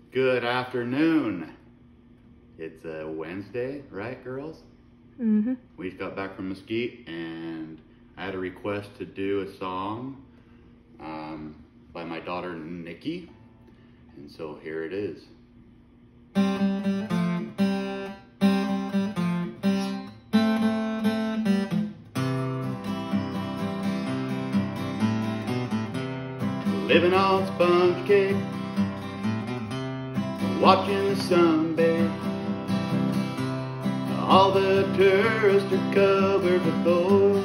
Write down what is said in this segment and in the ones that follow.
Good afternoon. It's a Wednesday, right, girls? Mm-hmm. We just got back from Mesquite, and I had a request to do a song by my daughter Nikki, and so here it is. Living on sponge cake, watching the sun bathe. All the tourists are covered with gold.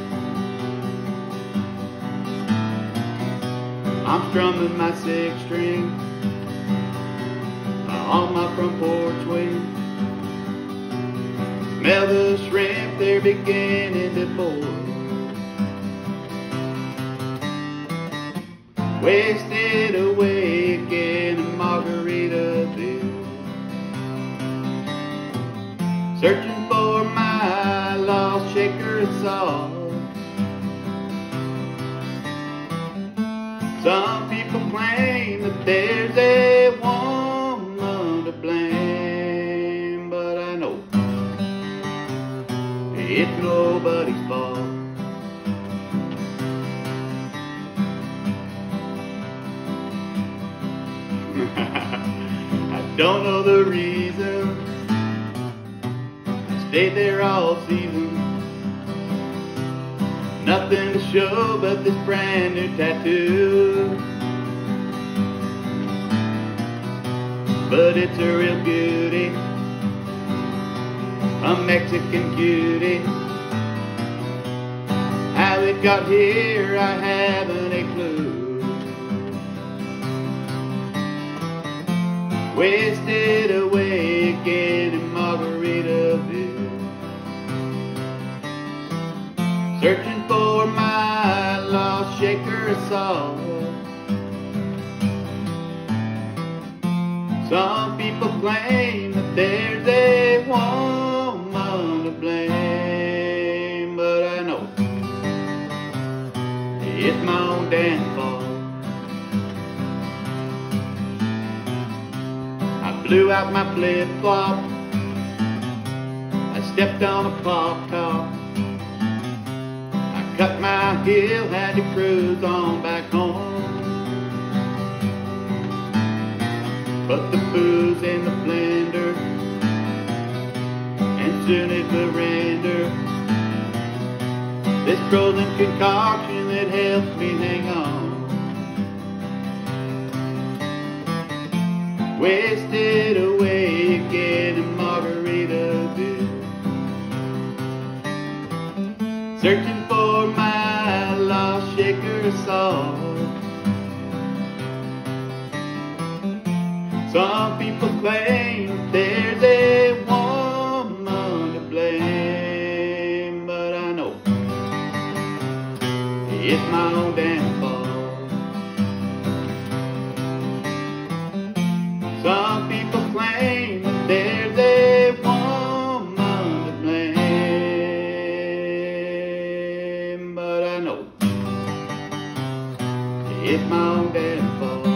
I'm strumming my six string on my front porch swing. Smell the shrimp, they're beginning to boil. Wasted away again in Margaritaville, searching for my lost shaker of salt. Some people claim that there's a woman to blame, but I know it's nobody's fault. I don't know the reason I stayed there all season. Nothing to show but this brand new tattoo, but it's a real beauty, a Mexican cutie. How it got here I haven't a clue. Wasted away again in Margaritaville, searching for my lost shaker of salt. Some people claim that there's a woman to blame, but I know it's my own damn fault. Blew out my flip-flop, I stepped on a pop-top, I cut my heel, had to cruise on back home. Put the booze in the blender, and soon it will render this frozen concoction that helps me hang on. Wasted away again in Margaritaville, searching for my lost shaker of salt. Some people claim there's a woman to blame, but I know it's my own damn fault. Some people claim that there's a woman to blame, but I know it's my own damn fault.